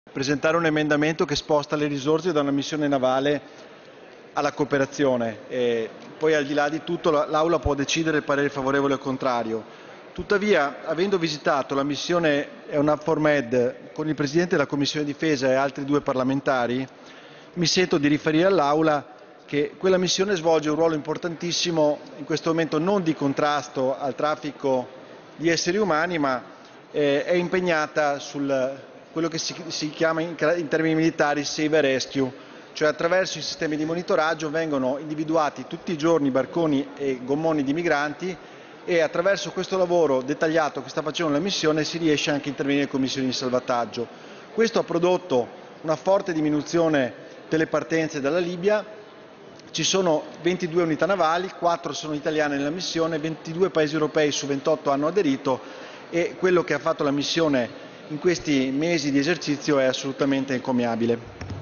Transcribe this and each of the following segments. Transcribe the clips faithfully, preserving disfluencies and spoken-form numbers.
presentare un emendamento che sposta le risorse da una missione navale alla cooperazione. E poi, al di là di tutto, l'Aula può decidere il parere favorevole o contrario. Tuttavia, avendo visitato la missione EUNAVFOR Med con il Presidente della Commissione Difesa e altri due parlamentari, mi sento di riferire all'Aula che quella missione svolge un ruolo importantissimo in questo momento, non di contrasto al traffico di esseri umani, ma eh, è impegnata sul quello che si, si chiama in, in termini militari save and rescue, cioè attraverso i sistemi di monitoraggio vengono individuati tutti i giorni barconi e gommoni di migranti, e attraverso questo lavoro dettagliato che sta facendo la missione si riesce anche a intervenire con missioni di salvataggio. Questo ha prodotto una forte diminuzione delle partenze dalla Libia. Ci sono ventidue unità navali, quattro sono italiane nella missione, ventidue paesi europei su ventotto hanno aderito, e quello che ha fatto la missione in questi mesi di esercizio è assolutamente encomiabile.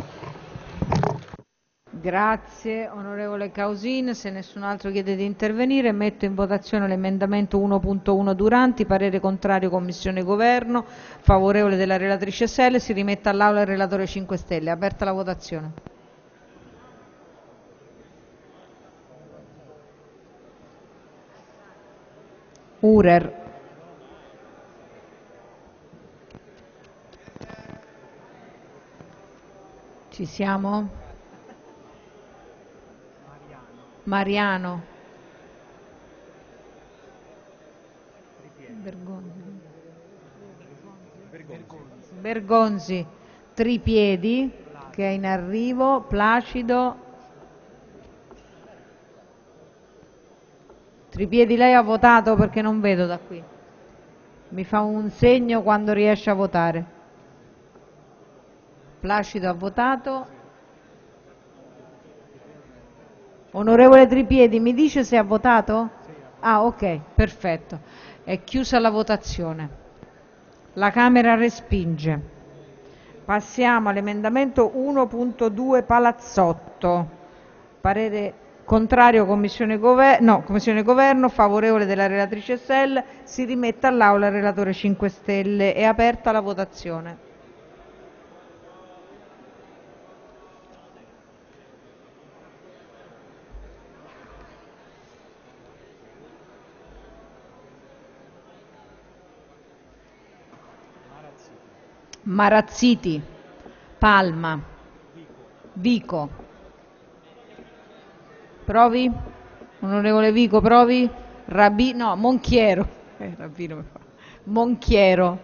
Grazie onorevole Causin. Se nessun altro chiede di intervenire, metto in votazione l'emendamento uno punto uno Duranti, parere contrario Commissione Governo, favorevole della relatrice Selle. Si rimette all'Aula il relatore cinque Stelle. Aperta la votazione. Urer. Ci siamo? Mariano. Bergonzi. Bergonzi. Tripiedi, che è in arrivo. Placido. Tripiedi, lei ha votato? Perché non vedo da qui. Mi fa un segno quando riesce a votare. Placido ha votato. Onorevole Tripiedi, mi dice se ha votato? Ah, ok, perfetto. È chiusa la votazione. La Camera respinge. Passiamo all'emendamento uno punto due Palazzotto. Parere contrario Commissione Governo, no, Commissione Governo, favorevole della relatrice Selle. Si rimette all'Aula il relatore cinque Stelle. È aperta la votazione. Marazziti, Palma, Vico. Provi? Onorevole Vico, provi? Rabi, no, Monchiero. Eh, Rabino mi fa. Monchiero.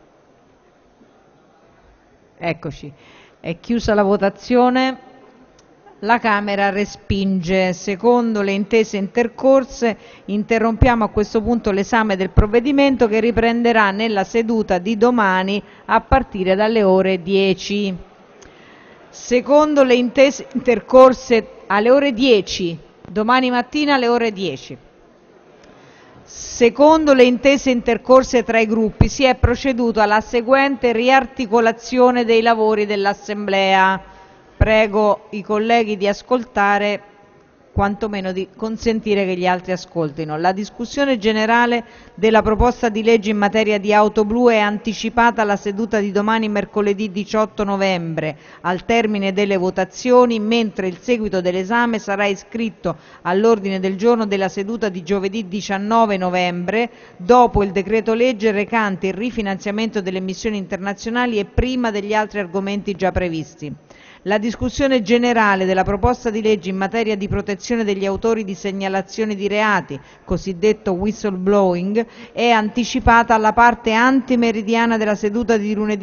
Eccoci. È chiusa la votazione. La Camera respinge. Secondo le intese intercorse, interrompiamo a questo punto l'esame del provvedimento, che riprenderà nella seduta di domani a partire dalle ore dieci. Secondo le intese intercorse alle ore dieci, domani mattina alle ore dieci. Secondo le intese intercorse tra i gruppi si è proceduto alla seguente riarticolazione dei lavori dell'Assemblea. Prego i colleghi di ascoltare, quantomeno di consentire che gli altri ascoltino. La discussione generale della proposta di legge in materia di auto blu è anticipata alla seduta di domani, mercoledì diciotto novembre, al termine delle votazioni, mentre il seguito dell'esame sarà iscritto all'ordine del giorno della seduta di giovedì diciannove novembre, dopo il decreto legge recante il rifinanziamento delle missioni internazionali e prima degli altri argomenti già previsti. La discussione generale della proposta di legge in materia di protezione degli autori di segnalazione di reati, cosiddetto whistleblowing, è anticipata alla parte antimeridiana della seduta di lunedì